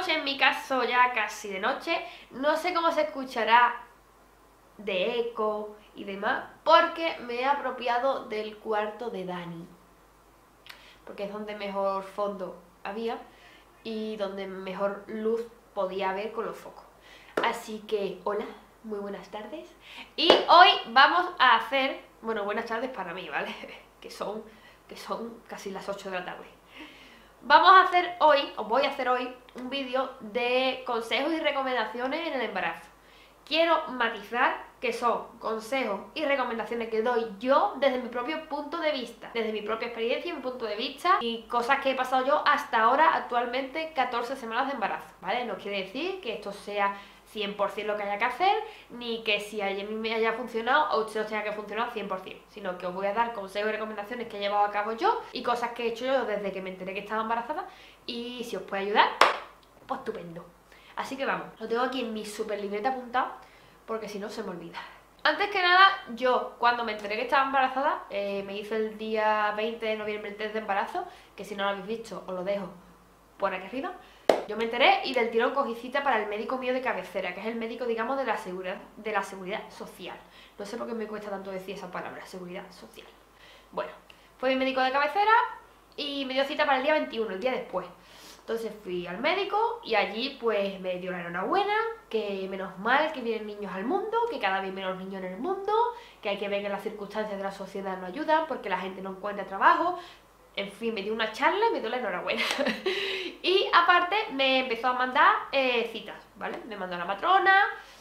noche, en mi caso ya casi de noche. No sé cómo se escuchará de eco y demás, porque me he apropiado del cuarto de Dani, porque es donde mejor fondo había y donde mejor luz podía haber con los focos. Así que, hola, muy buenas tardes. Y hoy vamos a hacer, bueno, buenas tardes para mí, ¿vale? que son casi las 8 de la tarde. Vamos a hacer hoy, os voy a hacer hoy, un vídeo de consejos y recomendaciones en el embarazo. Quiero matizar que son consejos y recomendaciones que doy yo desde mi propio punto de vista, desde mi propia experiencia y mi punto de vista, y cosas que he pasado yo hasta ahora, actualmente 14 semanas de embarazo, ¿vale? No quiere decir que esto sea 100% lo que haya que hacer, ni que si a mí me haya funcionado a usted os tenga que funcionar 100%, sino que os voy a dar consejos y recomendaciones que he llevado a cabo yo y cosas que he hecho yo desde que me enteré que estaba embarazada, y si os puede ayudar, pues estupendo. Así que vamos, lo tengo aquí en mi super libreta apuntado, porque si no se me olvida. Antes que nada, yo cuando me enteré que estaba embarazada, me hice el día 20 de noviembre el test de embarazo, que si no lo habéis visto os lo dejo por aquí arriba. Yo me enteré y del tirón cogí cita para el médico mío de cabecera, que es el médico, digamos, de la seguridad social. No sé por qué me cuesta tanto decir esa palabra, seguridad social. Bueno, fue mi médico de cabecera y me dio cita para el día 21, el día después. Entonces fui al médico y allí pues me dio la enhorabuena, que menos mal que vienen niños al mundo, que cada vez menos niños en el mundo, que hay que ver que las circunstancias de la sociedad no ayudan porque la gente no encuentra trabajo. En fin, me dio una charla y me dio la enhorabuena. Y aparte me empezó a mandar citas, ¿vale? Me mandó a la matrona,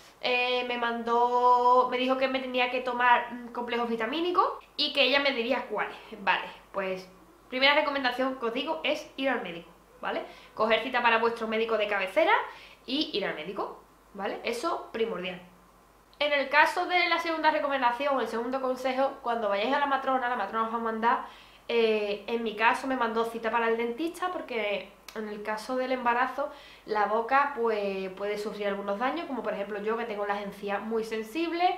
me dijo que me tenía que tomar complejos vitamínicos y que ella me diría cuáles. Vale, pues primera recomendación que os digo es ir al médico, ¿vale? Coger cita para vuestro médico de cabecera y ir al médico, ¿vale? Eso primordial. En el caso de la segunda recomendación o el segundo consejo, cuando vayáis a la matrona os va a mandar, en mi caso me mandó cita para el dentista porque en el caso del embarazo la boca pues, puede sufrir algunos daños, como por ejemplo yo que tengo las encías muy sensibles,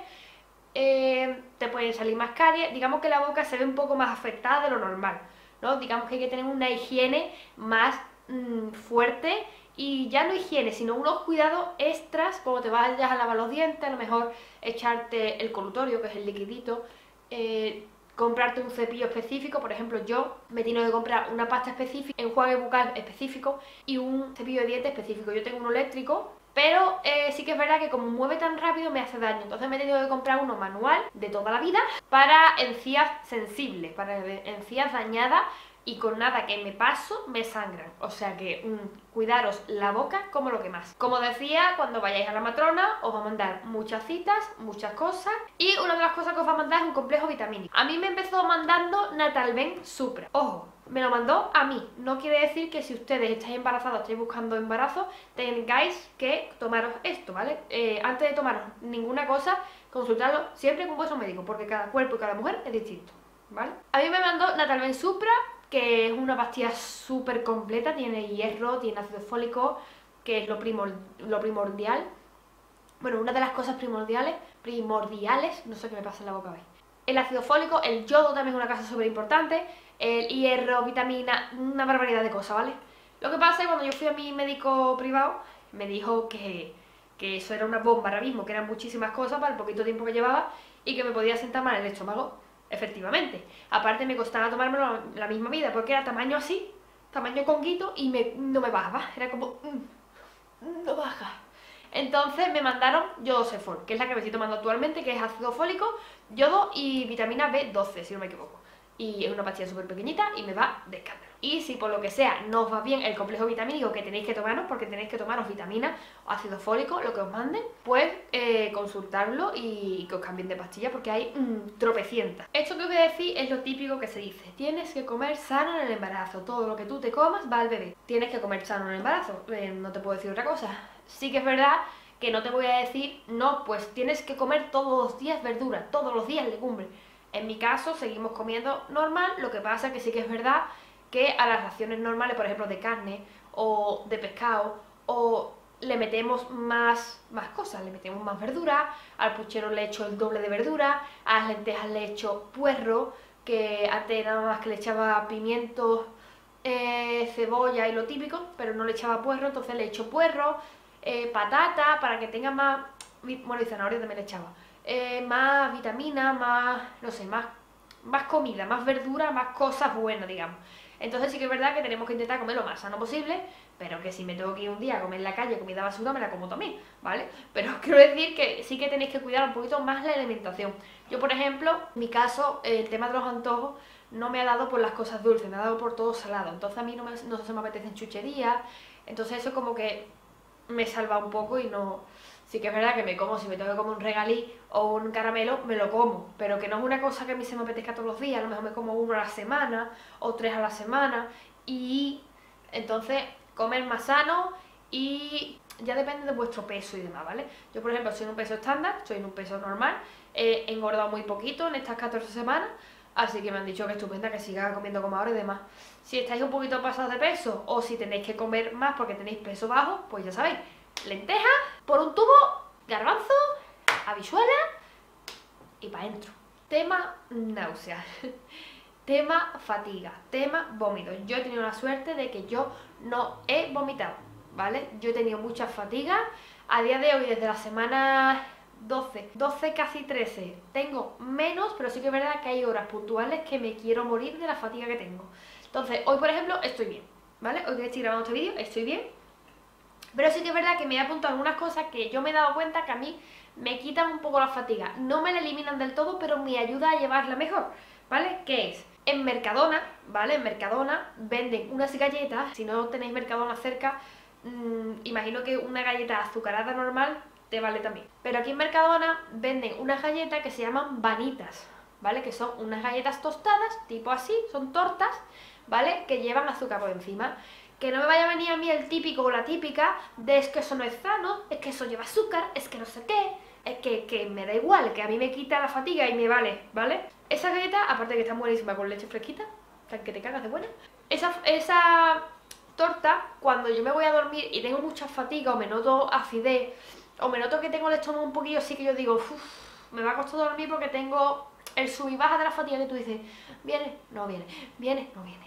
te pueden salir más caries, digamos que la boca se ve un poco más afectada de lo normal, ¿no? Digamos que hay que tener una higiene más fuerte, y ya no higiene, sino unos cuidados extras, como te vayas a lavar los dientes, a lo mejor echarte el colutorio, que es el liquidito, comprarte un cepillo específico. Por ejemplo, yo me tengo que comprar una pasta específica, enjuague bucal específico y un cepillo de dientes específico. Yo tengo uno eléctrico, pero sí que es verdad que como mueve tan rápido me hace daño, entonces me he tenido que comprar uno manual de toda la vida para encías sensibles, para encías dañadas, y con nada que me paso me sangran. O sea que cuidaros la boca como lo que más. Como decía, cuando vayáis a la matrona os va a mandar muchas citas, muchas cosas, y una de las cosas que os va a mandar es un complejo vitamínico. A mí me empezó mandando Natalven Supra. Ojo, me lo mandó a mí. No quiere decir que si ustedes estáis embarazados, estáis buscando embarazo, tengáis que tomaros esto, ¿vale? Antes de tomaros ninguna cosa, consultadlo siempre con vuestro médico, porque cada cuerpo y cada mujer es distinto, ¿vale? A mí me mandó Natalven Supra, que es una pastilla súper completa, tiene hierro, tiene ácido fólico, que es lo primordial. Bueno, una de las cosas primordiales, no sé qué me pasa en la boca hoy. El ácido fólico, el yodo también es una cosa súper importante, el hierro, vitamina, una barbaridad de cosas, ¿vale? Lo que pasa es que cuando yo fui a mi médico privado, me dijo que eso era una bomba ahora mismo, que eran muchísimas cosas para el poquito tiempo que llevaba y que me podía sentar mal el estómago. Efectivamente, aparte me costaba tomármelo la misma vida, porque era tamaño así, tamaño conguito, y no me bajaba, era como, no baja. Entonces me mandaron Yodosefor, que es la que me estoy tomando actualmente, que es ácido fólico, yodo y vitamina B12, si no me equivoco. Y es una pastilla súper pequeñita y me va de escándalo. Y si por lo que sea no os va bien el complejo vitamínico que tenéis que tomaros, porque tenéis que tomaros vitamina o ácido fólico, lo que os manden, pues consultarlo y que os cambien de pastilla, porque hay tropecientas. Esto que os voy a decir es lo típico que se dice: tienes que comer sano en el embarazo, todo lo que tú te comas va al bebé. Tienes que comer sano en el embarazo, no te puedo decir otra cosa. Sí que es verdad que no te voy a decir, no, pues tienes que comer todos los días verdura, todos los días legumbres. En mi caso seguimos comiendo normal, lo que pasa es que sí que es verdad que a las raciones normales, por ejemplo de carne o de pescado, o le metemos más cosas, le metemos más verdura, al puchero le echo el doble de verdura, a las lentejas le echo puerro, que antes nada más que le echaba pimientos cebolla y lo típico, pero no le echaba puerro, entonces le echo puerro, patata, para que tenga más, bueno, y zanahoria también le echaba, más vitamina, más, no sé, más comida, más verdura, más cosas buenas, digamos. Entonces sí que es verdad que tenemos que intentar comer lo más sano posible, pero que si me tengo que ir un día a comer en la calle comida basura, me la como también, ¿vale? Pero quiero decir que sí que tenéis que cuidar un poquito más la alimentación. Yo, por ejemplo, en mi caso, el tema de los antojos no me ha dado por las cosas dulces, me ha dado por todo salado. Entonces a mí no se me apetecen chucherías, entonces eso como que me salva un poco y no... Sí que es verdad que me como, si me tengo que comer un regalí o un caramelo, me lo como, pero que no es una cosa que a mí se me apetezca todos los días, a lo mejor me como uno a la semana o 3 a la semana, y entonces comer más sano y ya depende de vuestro peso y demás, ¿vale? Yo, por ejemplo, soy en un peso estándar, soy en un peso normal, he engordado muy poquito en estas 14 semanas, así que me han dicho que estupenda, que siga comiendo como ahora y demás. Si estáis un poquito pasados de peso o si tenéis que comer más porque tenéis peso bajo, pues ya sabéis, lentejas por un tubo, garbanzo, habichuela y para adentro. Tema náuseas, tema fatiga, tema vómito. Yo he tenido la suerte de que yo no he vomitado, ¿vale? Yo he tenido mucha fatiga. A día de hoy, desde la semana 12 casi 13, tengo menos, pero sí que es verdad que hay horas puntuales que me quiero morir de la fatiga que tengo. Entonces, hoy por ejemplo, estoy bien, ¿vale? Hoy que estoy grabando este vídeo, estoy bien. Pero sí que es verdad que me he apuntado algunas cosas que yo me he dado cuenta que a mí me quitan un poco la fatiga. No me la eliminan del todo, pero me ayuda a llevarla mejor, ¿vale? ¿Qué es? En Mercadona, ¿vale? En Mercadona venden unas galletas. Si no tenéis Mercadona cerca, imagino que una galleta azucarada normal te vale también. Pero aquí en Mercadona venden unas galletas que se llaman vanitas, ¿vale? Que son unas galletas tostadas, tipo así, son tortas, ¿vale? Que llevan azúcar por encima. Que no me vaya a venir a mí el típico o la típica de es que eso no es sano, es que eso lleva azúcar, es que no sé qué, es que me da igual, que a mí me quita la fatiga y me vale, ¿vale? Esa galleta, aparte de que está buenísima con leche fresquita, tan que te cagas de buena, esa torta, cuando yo me voy a dormir y tengo mucha fatiga o me noto acidez, o me noto que tengo el estómago un poquillo así que yo digo, uff, me va a costar dormir porque tengo el sub y baja de la fatiga que tú dices, viene, no viene, viene, no viene.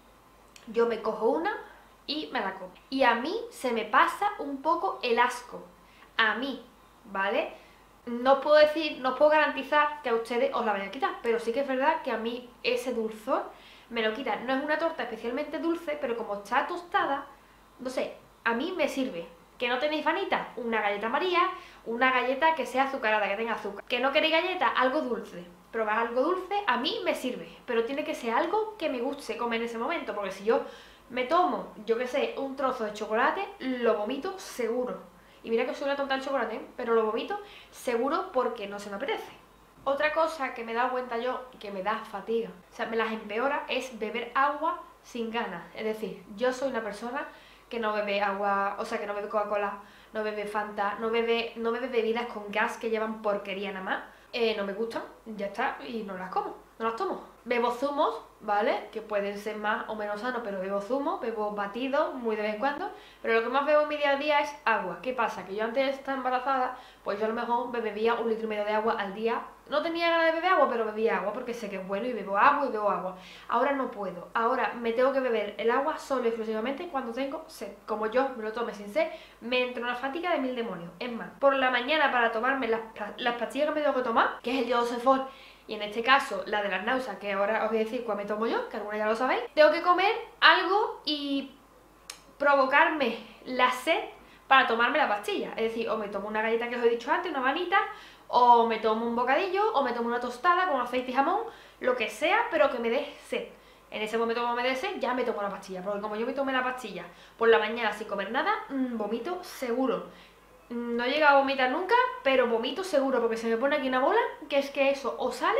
Yo me cojo una y me la como. Y a mí se me pasa un poco el asco. A mí, ¿vale? No os puedo decir, no os puedo garantizar que a ustedes os la vayan a quitar, pero sí que es verdad que a mí ese dulzor me lo quita. No es una torta especialmente dulce, pero como está tostada, no sé, a mí me sirve. ¿Que no tenéis vanita? Una galleta María, una galleta que sea azucarada, que tenga azúcar. ¿Que no queréis galleta? Algo dulce. Probar algo dulce a mí me sirve, pero tiene que ser algo que me guste comer en ese momento, porque si yo me tomo, yo que sé, un trozo de chocolate, lo vomito seguro. Y mira que soy una tonta del chocolate, ¿eh? Pero lo vomito seguro porque no se me apetece. Otra cosa que me he dado cuenta yo y que me da fatiga, o sea, me las empeora, es beber agua sin ganas. Es decir, yo soy una persona que no bebe agua, o sea, que no bebe Coca-Cola, no bebe Fanta, no bebe bebidas con gas que llevan porquería nada más. No me gustan, ya está, y no las como, no las tomo. Bebo zumos, ¿vale? Que pueden ser más o menos sanos, pero bebo zumo, bebo batidos muy de vez en cuando. Pero lo que más bebo en mi día a día es agua. ¿Qué pasa? Que yo antes de estar embarazada, pues yo a lo mejor me bebía 1,5 litros de agua al día. No tenía ganas de beber agua, pero bebía agua porque sé que es bueno y bebo agua y bebo agua. Ahora no puedo. Ahora me tengo que beber el agua solo y exclusivamente cuando tengo sed. Como yo me lo tome sin sed, me entra una fatiga de 1000 demonios. Es más, por la mañana para tomarme las pastillas que me tengo que tomar, que es el Iodosefor, y en este caso la de las náuseas, que ahora os voy a decir cuál me tomo yo, que algunos ya lo sabéis, tengo que comer algo y provocarme la sed para tomarme la pastilla. Es decir, o me tomo una galleta que os he dicho antes, una vanita, o me tomo un bocadillo, o me tomo una tostada con aceite y jamón, lo que sea, pero que me dé sed. En ese momento como me dé sed, ya me tomo la pastilla, porque como yo me tomé la pastilla por la mañana sin comer nada, vomito seguro. No he llegado a vomitar nunca, pero vomito seguro, porque se me pone aquí una bola, que es que eso o sale,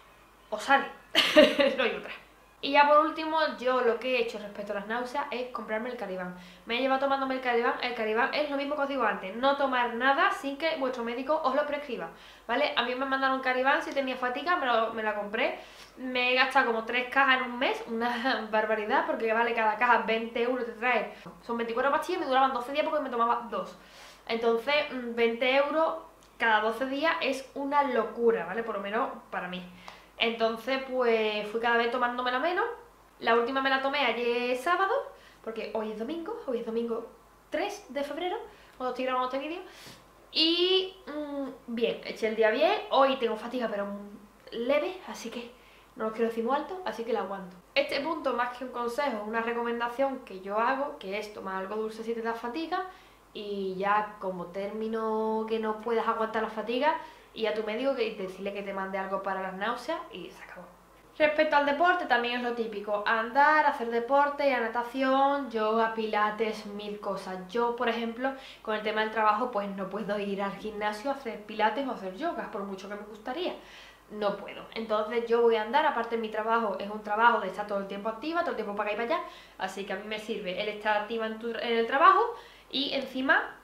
no hay otra. Y ya por último, yo lo que he hecho respecto a las náuseas es comprarme el Calibán. Me he llevado tomándome el Calibán es lo mismo que os digo antes, no tomar nada sin que vuestro médico os lo prescriba, ¿vale? A mí me mandaron un Calibán, si tenía fatiga me la compré, me he gastado como 3 cajas en un mes, una barbaridad, porque vale cada caja 20 euros, te trae, son 24 pastillas, me duraban 12 días porque me tomaba 2. Entonces, 20 euros cada 12 días es una locura, ¿vale? Por lo menos para mí. Entonces, pues fui cada vez tomándomela menos La última me la tomé ayer sábado, porque hoy es domingo 3 de febrero, cuando estoy grabando este vídeo. Y bien, eché el día bien. Hoy tengo fatiga, pero leve, así que no lo quiero decir muy alto, así que la aguanto. Este punto, más que un consejo, es una recomendación que yo hago, que es tomar algo dulce si te da fatiga, y ya como término que no puedas aguantar la fatiga, y a tu médico y decirle que te mande algo para las náuseas y se acabó. Respecto al deporte, también es lo típico: andar, hacer deporte, ir a natación, yoga, pilates, mil cosas. Yo, por ejemplo, con el tema del trabajo, pues no puedo ir al gimnasio a hacer pilates o hacer yoga, por mucho que me gustaría. No puedo. Entonces yo voy a andar. Aparte, mi trabajo es un trabajo de estar todo el tiempo activa, todo el tiempo para acá y para allá, así que a mí me sirve el estar activa en el trabajo y encima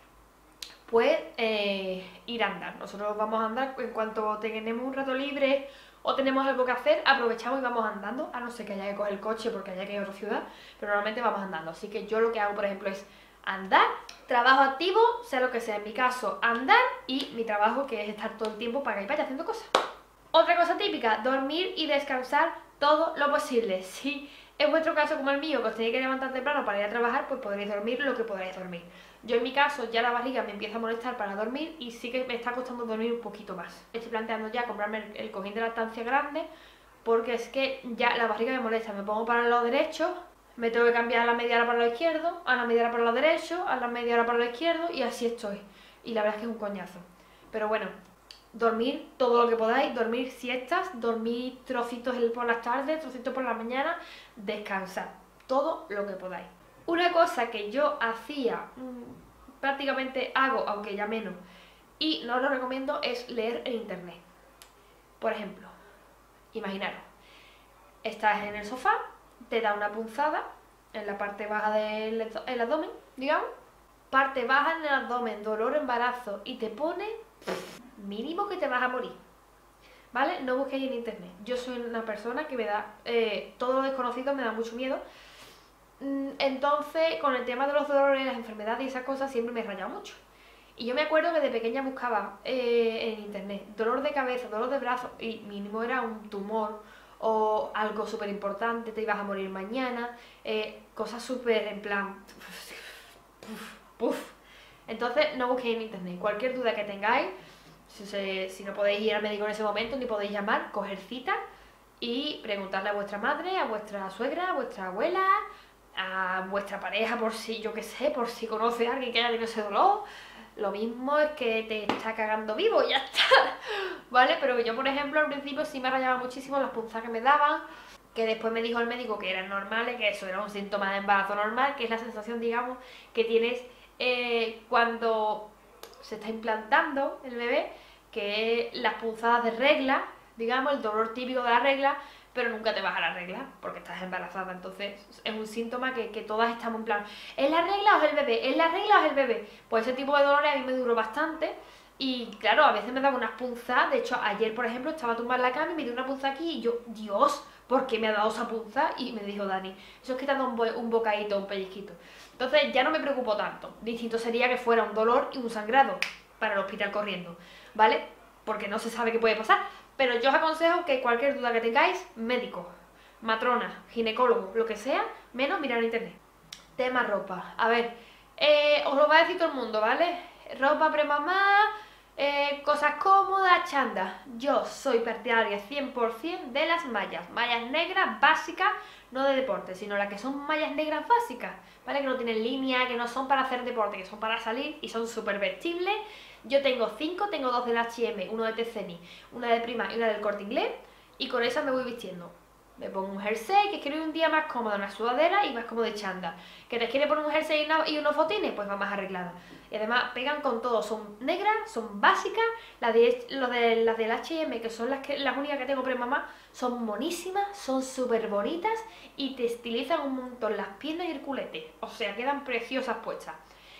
pues ir a andar. Nosotros vamos a andar en cuanto tenemos un rato libre o tenemos algo que hacer, aprovechamos y vamos andando, a no ser que haya que coger el coche porque haya que ir a otra ciudad, pero normalmente vamos andando. Así que yo lo que hago, por ejemplo, es andar, trabajo activo, sea lo que sea, en mi caso andar, y mi trabajo, que es estar todo el tiempo para acá y para allá haciendo cosas. Otra cosa típica: dormir y descansar todo lo posible. Si es vuestro caso como el mío, que os tenéis que levantar temprano para ir a trabajar, pues podréis dormir lo que podréis dormir. Yo en mi caso ya la barriga me empieza a molestar para dormir y sí que me está costando dormir un poquito más. Estoy planteando ya comprarme el cojín de lactancia grande, porque es que ya la barriga me molesta. Me pongo para el lado derecho, me tengo que cambiar a la media hora para el lado izquierdo, a la media hora para el lado derecho, a la media hora para el lado izquierdo, y así estoy. Y la verdad es que es un coñazo. Pero bueno, dormir todo lo que podáis, dormir siestas, dormir trocitos por las tardes, trocitos por la mañana, descansar, todo lo que podáis. Una cosa que yo hacía, prácticamente hago, aunque ya menos, y no lo recomiendo, es leer en internet. Por ejemplo, imaginaros, estás en el sofá, te da una punzada en la parte baja del abdomen, digamos, parte baja en el abdomen, dolor, embarazo, y te pone mínimo que te vas a morir, ¿vale? No busquéis en internet. Yo soy una persona que me da, todo lo desconocido me da mucho miedo. Entonces, con el tema de los dolores, las enfermedades y esas cosas, siempre me he rayado mucho. Y yo me acuerdo que de pequeña buscaba en internet dolor de cabeza, dolor de brazo, y mínimo era un tumor o algo súper importante, te ibas a morir mañana, cosas súper en plan Entonces no busquéis en internet. Cualquier duda que tengáis, si no podéis ir al médico en ese momento, ni podéis llamar, coger cita y preguntarle a vuestra madre, a vuestra suegra, a vuestra abuela, a vuestra pareja, por si, yo qué sé, por si conoce a alguien que haya tenido ese dolor. Lo mismo es que te está cagando vivo, ya está, ¿vale? Pero yo, por ejemplo, al principio sí me rayaba muchísimo las punzadas que me daban, que después me dijo el médico que eran normales, que eso era un síntoma de embarazo normal, que es la sensación, digamos, que tienes cuando se está implantando el bebé, que es las punzadas de regla, digamos, el dolor típico de la regla, pero nunca te vas a la regla porque estás embarazada. Entonces es un síntoma que todas estamos en plan, ¿es la regla o es el bebé? ¿Es la regla o es el bebé? Pues ese tipo de dolores a mí me duró bastante. Y claro, a veces me daba unas punzadas. De hecho, ayer, por ejemplo, estaba tumbada en la cama y me dio una punzada aquí y yo, Dios, ¿por qué me ha dado esa punzada? Y me dijo Dani, eso es que te ha dado un bocadito, un pellizquito. Entonces ya no me preocupo tanto. Distinto sería que fuera un dolor y un sangrado para el hospital corriendo, ¿vale? Porque no se sabe qué puede pasar. Pero yo os aconsejo que cualquier duda que tengáis, médico, matrona, ginecólogo, lo que sea, menos mirar en internet. Tema ropa. A ver, os lo va a decir todo el mundo, ¿vale? Ropa premamá, cosas cómodas, chándal. Yo soy partidaria 100% de las mallas. Mallas negras básicas, no de deporte, sino las que son mallas negras básicas, ¿vale? Que no tienen línea, que no son para hacer deporte, que son para salir y son súper vestibles. Yo tengo 5, tengo 2 del H&M, uno de Tezzeni, una de Prima y una del Corte Inglés, y con esas me voy vistiendo. Me pongo un jersey, que quiero ir un día más cómodo, una sudadera y más cómodo de chándal. ¿Que te quieres poner un jersey y unos fotines? Pues va más arreglada. Y además pegan con todo, son negras, son básicas. Las del H&M, que son las únicas que tengo premamá, son monísimas, son súper bonitas y te estilizan un montón las piernas y el culete. O sea, quedan preciosas puestas.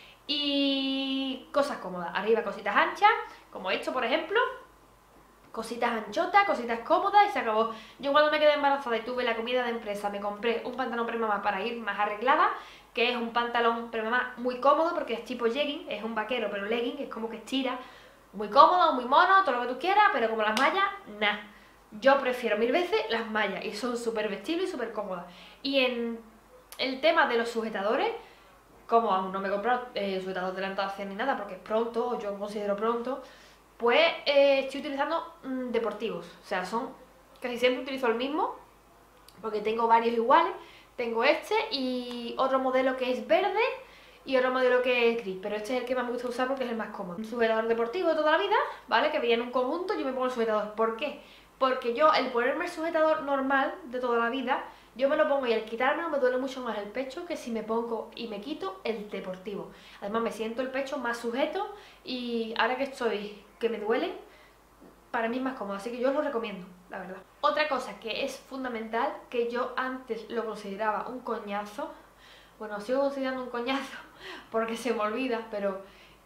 Y cosas cómodas, arriba cositas anchas, como esto por ejemplo, cositas anchotas, cositas cómodas y se acabó. Yo cuando me quedé embarazada y tuve la comida de empresa, me compré un pantalón premamá para ir más arreglada, que es un pantalón premamá muy cómodo porque es tipo jegging, es un vaquero pero legging, es como que estira, muy cómodo, muy mono, todo lo que tú quieras, pero como las mallas, nada. Yo prefiero mil veces las mallas y son súper vestibles y súper cómodas. Y en el tema de los sujetadores, como aún no me he comprado sujetador de delantación ni nada, porque es pronto, o yo considero pronto, pues estoy utilizando deportivos. O sea, casi siempre utilizo el mismo, porque tengo varios iguales. Tengo este y otro modelo que es verde y otro modelo que es gris, pero este es el que más me gusta usar porque es el más cómodo. Un sujetador deportivo de toda la vida, ¿vale? Que viene en un conjunto, yo me pongo el sujetador. ¿Por qué? Porque yo, el ponerme el sujetador normal de toda la vida, yo me lo pongo y al quitármelo me duele mucho más el pecho que si me pongo y me quito el deportivo. Además me siento el pecho más sujeto y ahora que me duele, para mí es más cómodo, así que yo os lo recomiendo, la verdad. Otra cosa que es fundamental, que yo antes lo consideraba un coñazo, bueno, sigo considerando un coñazo porque se me olvida, pero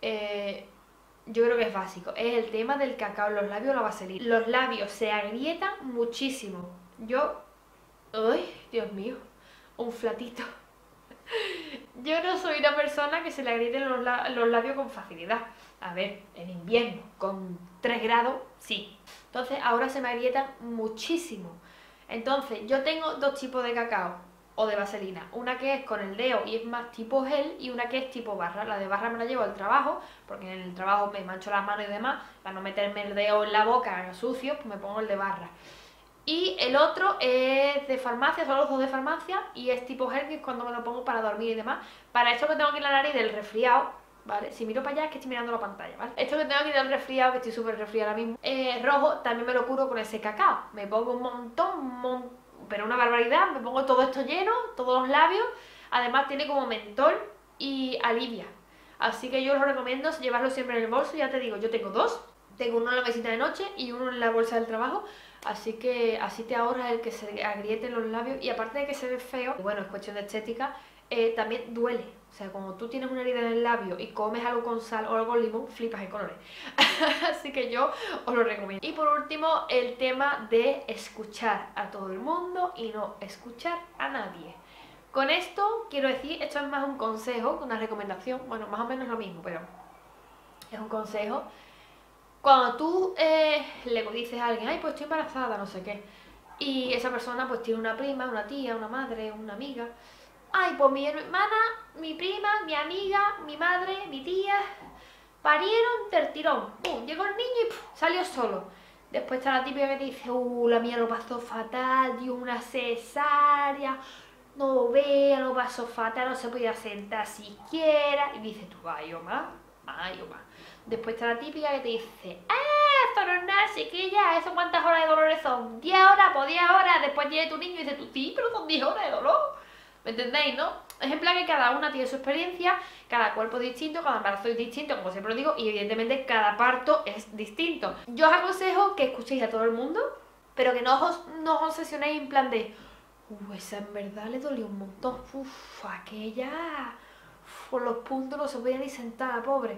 yo creo que es básico, es el tema del cacao en los labios o la vaselina. Los labios se agrietan muchísimo. ¡Ay, Dios mío! Un flatito. Yo no soy una persona que se le agrieten los labios con facilidad. A ver, en invierno, con 3 grados, sí. Entonces ahora se me agrietan muchísimo. Entonces yo tengo dos tipos de cacao o de vaselina. Una que es con el dedo y es más tipo gel y una que es tipo barra. La de barra me la llevo al trabajo, porque en el trabajo me mancho las manos y demás. Para no meterme el dedo en la boca sucio, pues me pongo el de barra. Y el otro es de farmacia, son los dos de farmacia y es tipo gel, que es cuando me lo pongo para dormir y demás. Para esto que tengo aquí en la nariz del resfriado, ¿vale? Si miro para allá es que estoy mirando la pantalla, ¿vale? Esto que tengo aquí del resfriado, que estoy súper resfriada ahora mismo, rojo, también me lo curo con ese cacao. Me pongo un montón, pero una barbaridad, me pongo todo esto lleno, todos los labios. Además tiene como mentol y alivia. Así que yo os lo recomiendo llevarlo siempre en el bolso, ya te digo, yo tengo dos. Tengo uno en la mesita de noche y uno en la bolsa del trabajo. Así que así te ahorras el que se agrieten los labios. Y aparte de que se ve feo, bueno, es cuestión de estética, también duele. O sea, cuando tú tienes una herida en el labio y comes algo con sal o algo con limón, flipas en colores. Así que yo os lo recomiendo. Y por último, el tema de escuchar a todo el mundo y no escuchar a nadie. Con esto quiero decir, esto es más un consejo que una recomendación. Bueno, más o menos lo mismo, pero es un consejo. Cuando tú le dices a alguien, ay, pues estoy embarazada, no sé qué, y esa persona pues tiene una prima, una tía, una madre, una amiga, ay, pues mi hermana, mi prima, mi amiga, mi madre, mi tía, parieron del tirón, pum, llegó el niño y pum, salió solo. Después está la típica que te dice, la mía lo pasó fatal, dio una cesárea, no vea, lo pasó fatal, no se podía sentar siquiera, y dices tú, ay, Omar. Después está la típica que te dice, esto no es nada, chiquilla, ¿eso cuántas horas de dolores son? 10 horas, pues 10 horas, después llega tu niño y dice tú, sí, pero son 10 horas de dolor. ¿Me entendéis, no? Es en plan que cada una tiene su experiencia, cada cuerpo es distinto, cada embarazo es distinto, como siempre lo digo, y evidentemente cada parto es distinto. Yo os aconsejo que escuchéis a todo el mundo, pero que no os obsesionéis en plan de, esa en verdad le dolió un montón, aquella, por los puntos no se podía ni sentar, pobre.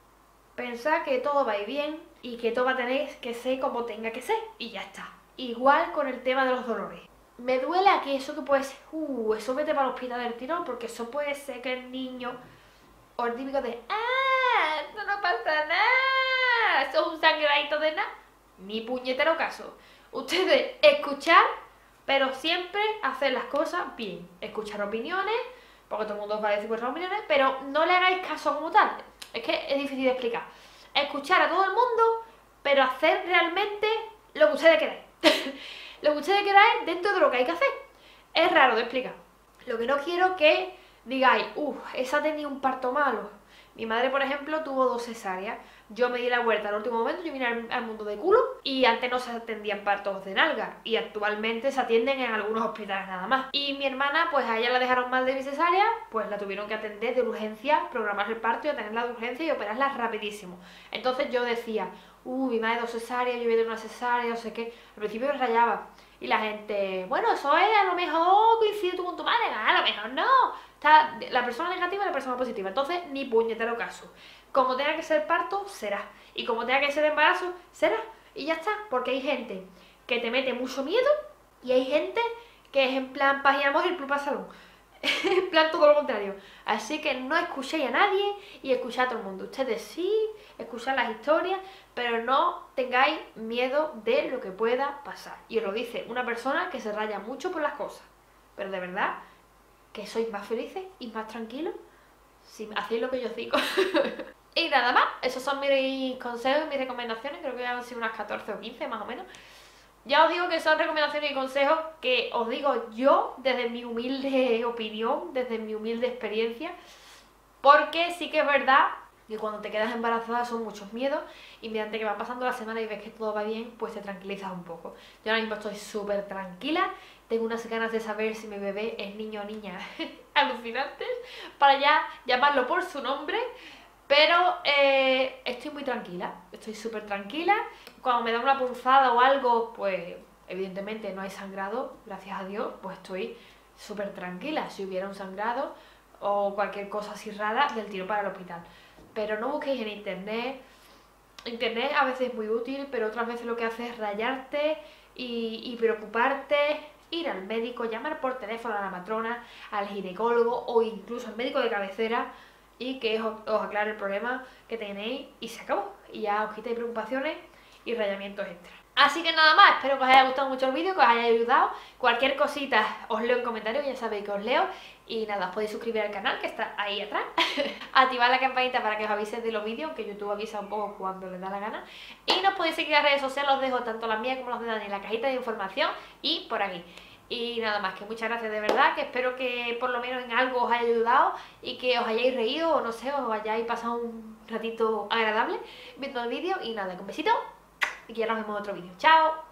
Pensad que todo va a ir bien y que todo va a tener que ser como tenga que ser y ya está. Igual con el tema de los dolores. Me duele aquí, eso que puede ser, eso vete para el hospital del tirón, porque eso puede ser que el niño, o el típico de, esto no pasa nada, eso es un sangradito de nada. Ni puñetero caso. Ustedes escuchar, pero siempre hacer las cosas bien. Escuchar opiniones, porque todo el mundo os va a decir vuestras opiniones, pero no le hagáis caso como tal. Es que es difícil de explicar. Escuchar a todo el mundo, pero hacer realmente lo que ustedes queráis. Lo que ustedes queráis dentro de lo que hay que hacer. Es raro de explicar. Lo que no quiero que digáis, esa tenía un parto malo. Mi madre, por ejemplo, tuvo 2 cesáreas. Yo me di la vuelta al último momento, yo vine al mundo de culo y antes no se atendían partos de nalga y actualmente se atienden en algunos hospitales nada más. Y mi hermana, pues a ella la dejaron mal de mi cesárea, pues la tuvieron que atender de urgencia, programar el parto y atenderla de urgencia y operarla rapidísimo. Entonces yo decía, mi madre 2 cesáreas, yo voy a tener una cesárea, no sé qué. Al principio me rayaba y la gente, bueno, eso es, a lo mejor coincide tú con tu madre, a lo mejor no. Está la persona negativa y la persona positiva, entonces ni puñetero caso. Como tenga que ser parto, será. Y como tenga que ser embarazo, será. Y ya está, porque hay gente que te mete mucho miedo y hay gente que es en plan paz y amor y el club salón. En plan todo lo contrario. Así que no escuchéis a nadie y escuchad a todo el mundo. Ustedes sí, escuchad las historias, pero no tengáis miedo de lo que pueda pasar. Y os lo dice una persona que se raya mucho por las cosas. Pero de verdad, que sois más felices y más tranquilos si hacéis lo que yo digo. Y nada más, esos son mis consejos y mis recomendaciones. Creo que han sido unas 14 o 15 más o menos. Ya os digo que son recomendaciones y consejos que os digo yo desde mi humilde opinión, desde mi humilde experiencia, porque sí que es verdad que cuando te quedas embarazada son muchos miedos y mediante que van pasando las semanas y ves que todo va bien, pues te tranquilizas un poco. Yo ahora mismo estoy súper tranquila, tengo unas ganas de saber si mi bebé es niño o niña alucinantes para ya llamarlo por su nombre. Pero estoy muy tranquila, estoy súper tranquila. Cuando me da una punzada o algo, pues evidentemente no hay sangrado, gracias a Dios, pues estoy súper tranquila. Si hubiera un sangrado o cualquier cosa así rara, del tiro para el hospital. Pero no busquéis en internet. Internet a veces es muy útil, pero otras veces lo que hace es rayarte y preocuparte. Ir al médico, llamar por teléfono a la matrona, al ginecólogo o incluso al médico de cabecera y que os aclare el problema que tenéis y se acabó. Y ya os quitéis preocupaciones y rayamientos extra. Así que nada más, espero que os haya gustado mucho el vídeo, que os haya ayudado. Cualquier cosita os leo en comentarios, ya sabéis que os leo. Y nada, os podéis suscribir al canal que está ahí atrás. Activar la campanita para que os avise de los vídeos, que YouTube avisa un poco cuando les da la gana. Y nos podéis seguir en las redes sociales, os dejo tanto las mías como las de Dani en la cajita de información y por aquí. Y nada más, que muchas gracias de verdad, que espero que por lo menos en algo os haya ayudado y que os hayáis reído o no sé, os hayáis pasado un ratito agradable viendo el vídeo. Y nada, un besito y que ya nos vemos en otro vídeo. ¡Chao!